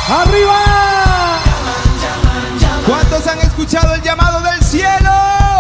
¡Arriba! ¿Cuántos han escuchado el llamado del cielo?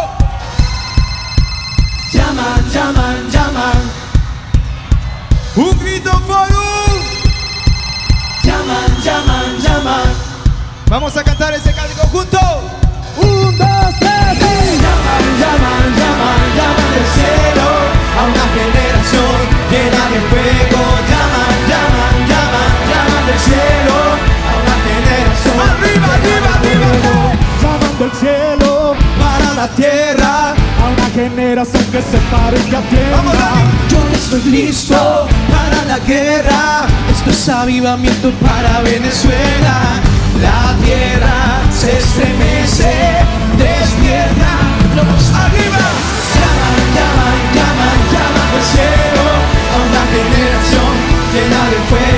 Llaman, llaman, llaman. Un grito forum. Llaman, llaman, llaman. Vamos a cantar ese cántico juntos. 1, 2, 3, Llaman, llaman, llaman, llaman del cielo a una generación llena de fuego. Llaman, llaman, llaman, llaman del cielo a una generación. Arriba, arriba, arriba. llaman del cielo Para la tierra, a una generación que se parezca a Vamos, tierra. Dani. yo estoy listo para la guerra. Esto es avivamiento para Venezuela. La tierra se estremece, despierta. Los arriba. Llaman, llaman, llaman, llaman del cielo a una generación llena de fuego.